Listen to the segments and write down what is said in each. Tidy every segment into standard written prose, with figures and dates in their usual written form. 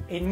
En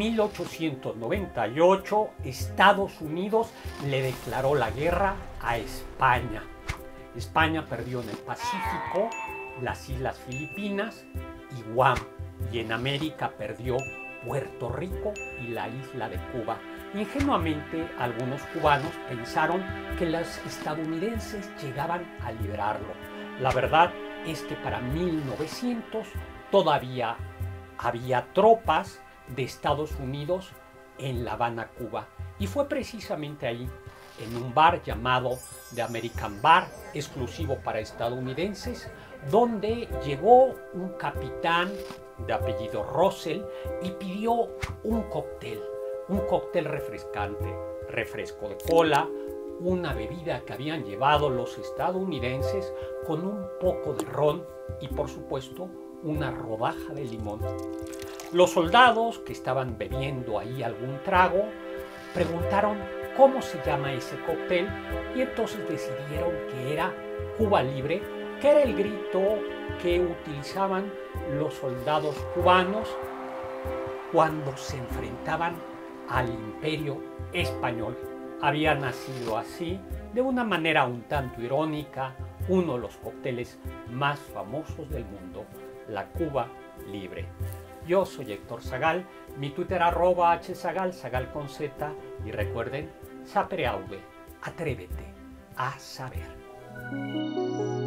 1898, Estados Unidos le declaró la guerra a España. España perdió en el Pacífico las Islas Filipinas y Guam, y en América perdió Puerto Rico y la isla de Cuba. Ingenuamente, algunos cubanos pensaron que los estadounidenses llegaban a liberarlo. La verdad es que para 1900 todavía había tropas de Estados Unidos en La Habana, Cuba. Y fue precisamente ahí, en un bar llamado The American Bar, exclusivo para estadounidenses, donde llegó un capitán de apellido Russell y pidió un cóctel refrescante, refresco de cola, una bebida que habían llevado los estadounidenses con un poco de ron y, por supuesto, una rodaja de limón. Los soldados que estaban bebiendo ahí algún trago preguntaron cómo se llama ese cóctel y entonces decidieron que era Cuba Libre, que era el grito que utilizaban los soldados cubanos cuando se enfrentaban al Imperio Español. Había nacido así, de una manera un tanto irónica, uno de los cócteles más famosos del mundo, la Cuba Libre. Yo soy Héctor Zagal, mi Twitter @hzagal, Zagal con Z, y recuerden, sapere aude, atrévete a saber.